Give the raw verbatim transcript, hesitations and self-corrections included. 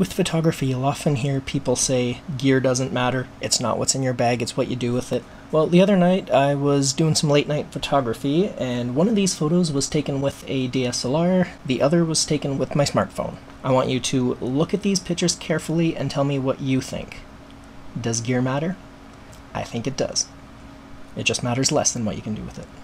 With photography, you'll often hear people say, gear doesn't matter, it's not what's in your bag, it's what you do with it. Well, the other night I was doing some late night photography, and one of these photos was taken with a D S L R, the other was taken with my smartphone. I want you to look at these pictures carefully and tell me what you think. Does gear matter? I think it does. It just matters less than what you can do with it.